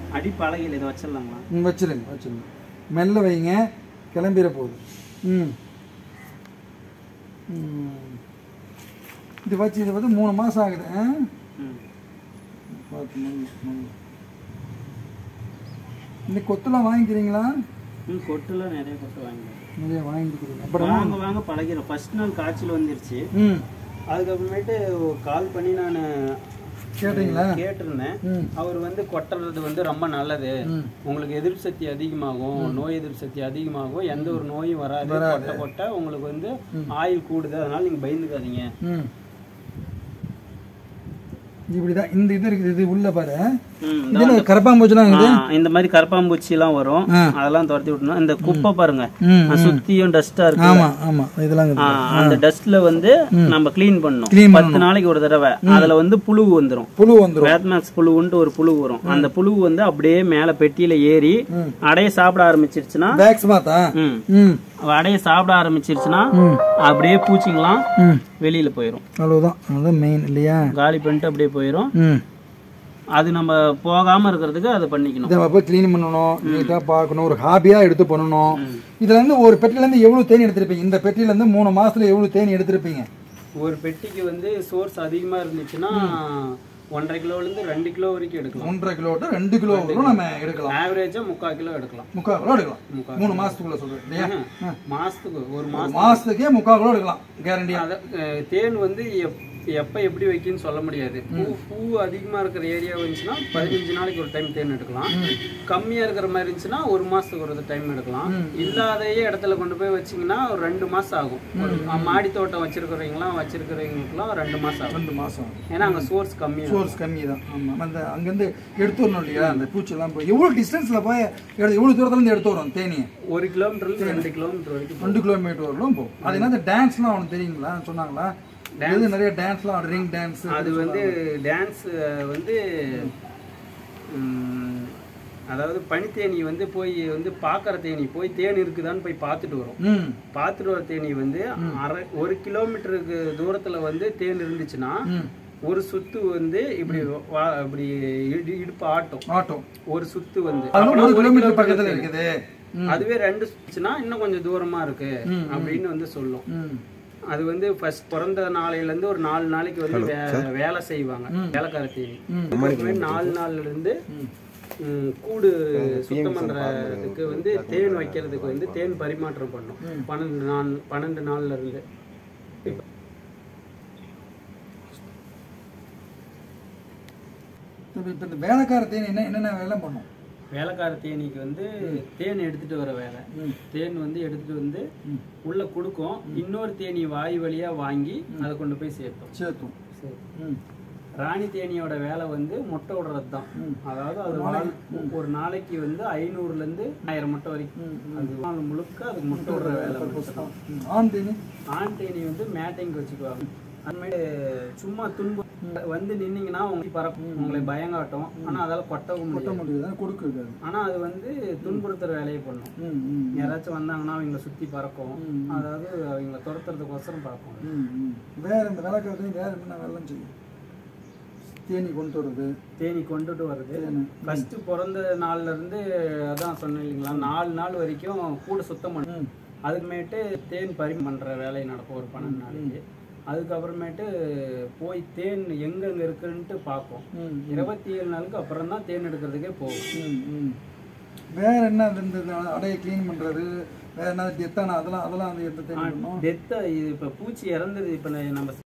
அடி பலகையில் இதை வச்சிடலாங்களா? வச்சிருங்க மெல்ல வைங்க, கிளம்பிட போகுது. இது வச்சு இதை வந்து 3 மாதம் ஆகுது. இந்த கொத்துலாம் வாங்கிக்கிறீங்களா? கொட்டுலாம் நிறைய கொட்டு வாங்கிக்கிறீங்க. அப்புறம் வாங்க பழகிறோம். ஃபர்ஸ்ட் நாள் காய்ச்சல் வந்துருச்சு. அதுக்கப்புறமேட்டு கால் பண்ணி நான் கேட்டிருந்தேன். அவர் வந்து கொட்டுறது வந்து ரொம்ப நல்லது, உங்களுக்கு எதிர்ப்பு சக்தி அதிகமாகும், நோய் எதிர்ப்பு சக்தி அதிகமாகும், எந்த ஒரு நோயும் வராது, கொட்ட உங்களுக்கு வந்து ஆயுள் கூடுது, அதனால நீங்க பயந்துக்காதீங்க. இப்படிதான் இந்த இது இருக்குது. இது உள்ள பாரு, இதுல கரப்பாம்பூச்சிலாம் இருக்குது. இந்த மாதிரி கரப்பாம்பூச்சி எல்லாம் வரும், அதெல்லாம் துரத்தி விட்டணும். இந்த குப்பை பாருங்க சுத்தியும் டஸ்டா இருக்கு. ஆமா ஆமா, இதெல்லாம் அந்த டஸ்ட்ல வந்து நம்ம கிளீன் பண்ணணும். 10 நாளைக்கு ஒரு தடவை. அதுல வந்து புழு வந்துரும். வேத்மேக்ஸ் புழுவுன்ட்டு ஒரு புழு வரும். அந்த புழு வந்து அப்படியே மேல பெட்டியில ஏறி அடைய சாப்பிட ஆரம்பிச்சிருச்சுன்னா அப்படியே பூச்சிங்களாம் வெளியில போயிரும். அவ்வளவுதான் மெயின் இல்லையா? காலி பண்ணிட்டு அப்படியே போயிரும். அது நம்ம போகாம இருக்கிறதுக்கு அதை பண்ணிக்கணும். இதை போய் கிளீன் பண்ணணும், நீட்டா பார்க்கணும், ஒரு ஹாபியா எடுத்து பண்ணணும். இதுல இருந்து ஒரு பெட்டில இருந்து எவ்வளவு தேனி எடுத்திருப்பீங்க? இந்த பெட்டில இருந்து 3 மாசத்துல எவ்வளவு தேனி எடுத்திருப்பீங்க? ஒரு பெட்டிக்கு வந்து சோர்ஸ் அதிகமா இருந்துச்சுன்னா 1.5 கிலோலேருந்து 2 கிலோ வரைக்கும் எடுக்கலாம். 1.5 கிலோ to 2 கிலோ வரைக்கும் நம்ம எடுக்கலாம். ஆவரேஜா 3/4 கிலோ எடுக்கலாம். 3/4 கிலோ எடுக்கலாம். 3 மாசத்துக்குள்ள சொல்றேன் இல்லையா? மாசத்துக்கு ஒரு மாசத்துக்கே 3/4 கிலோ எடுக்கலாம் கேரண்டியா. தேன் வந்து எப்ப எப்படி வைக்கணும்னு சொல்ல முடியாது. பூ அதிகமா இருக்கிற ஏரியா வந்துச்சுன்னா 15 நாளைக்கு ஒரு டைம் தேன் எடுக்கலாம். கம்மியா இருக்கிற மாதிரி இருந்துச்சுன்னா 1 மாசத்துக்கு ஒரு டைம் எடுக்கலாம். இல்லாதையே இடத்துல கொண்டு போய் வச்சிங்கன்னா ஒரு 2 மாசம் ஆகும். மாடி தோட்டம் வச்சிருக்கிறவங்களுக்குலாம் 2 மாசம் ஆகும். 2 மாசம், ஏன்னா அங்க சோர்ஸ் கம்மி தான். ஆமா, அந்த அங்கிருந்து எடுத்து வரணும் இல்லையா? அந்த பூச்செல்லாம் போய் எவ்வளவு டிஸ்டன்ஸ்ல போய் எவ்வளவு தூரத்துல இருந்து எடுத்து வரும் தேனி? 1 கிலோமீட்டர்ல 2 கிலோமீட்டர் வரைக்கும். 2 கிலோமீட்டர் வரலும் போகும். அது என்ன டான்ஸ்லாம் அவனுக்கு தெரியுங்களா? சொன்னாங்களா? நிறைய டான்ஸ்லாம், ரிங் டான்ஸ். அது வந்து டான்ஸ் வந்து அதாவது பனித்தேனி வந்து போய் வந்து பார்க்குற தேனி போய் தேன் இருக்குதான்னு போய் பார்த்துட்டு வரும். பார்த்துட்டு வர தேனி வந்து 1 கிலோமீட்டருக்கு தூரத்தில் வந்து தேன் இருந்துச்சுன்னா ஒரு சுத்து வந்து இப்படி இப்படி இடுப்பு ஆட்டும். ஒரு சுத்து வந்து 1 கிலோமீட்டர் பக்கத்தில் இருக்குது. அதுவே 2 சுத்துச்சுன்னா இன்னும் கொஞ்சம் தூரமா இருக்கு அப்படின்னு வந்து சொல்லும். அது வந்து ஃபர்ஸ்ட் பிறந்த நாளையிலேருந்து ஒரு 4 நாளைக்கு வந்து வேலை செய்வாங்க, வேலைக்கார தேனி. 4 நாள்ல இருந்து கூடு சுத்தம் பண்றதுக்கு வந்து தேன் வைக்கிறதுக்கு வந்து தேன் பரிமாற்றம் பண்ணும். 12 நாள்ல இருந்து. இப்போ இந்த வேலைக்கார தேனி என்னென்ன வேலை பண்ணும்? வேலைக்கார தேனிக்கு வந்து தேன் எடுத்துட்டு வர வேலை. தேன் வந்து எடுத்துட்டு வந்து உள்ள கொடுக்கும். இன்னொரு தேனி வாய் வழியா வாங்கி அதை கொண்டு போய் சேர்த்தோம். ராணி தேனியோட வேலை வந்து முட்டை விடுறது தான். அதாவது அது ஒரு நாளைக்கு வந்து 500ல இருந்து 1000 முட்டை வரைக்கும். அது முழுக்க அதுக்கு முட்டை விடுற வேலை. ஆண் தேனி வந்து மேட்டைங்க வச்சுக்குவாங்க. அதுமாதிரி சும்மா துன்பு வந்து நின்னீங்கன்னா உங்களுக்கு பறக்கும், உங்களை பயங்காட்டும். ஆனா அதால கொட்டவும் முடியாது. ஆனா அது வந்து துன்புறுத்துற வேலையை பண்ணும். யாராச்சும் வந்தாங்கன்னா அவங்களை சுத்தி பறக்கும். அதாவது அவங்களை துரத்துறதுக்கோசரம் பார்க்கும். வேற இந்த வேலைக்காரத்தையும் வேற என்ன வேலை செய்யும்? தேனி கொண்டுட்டு வருது. ஃபர்ஸ்ட் பிறந்த நாள்ல இருந்து அதான் சொன்னேன் இல்லைங்களா, 4 நாள் வரைக்கும் கூட சுத்தம் பண்ணும். அதுக்குமேட்டு தேன் பண்ற வேலை நடக்கும் ஒரு 12 நாளைக்கு. அதுக்கப்புறமேட்டு போய் தேன் எங்கெங்க இருக்குன்ட்டு பார்ப்போம். 27 நாளுக்கு அப்புறம் தான் தேன் எடுக்கிறதுக்கே போகும். வேற என்ன அடைய கிளீன் பண்றது, வேற என்ன டெத்தானா அதெல்லாம் அந்த டெத்தை இப்போ பூச்சி இறந்துருது. இப்போ நம்ம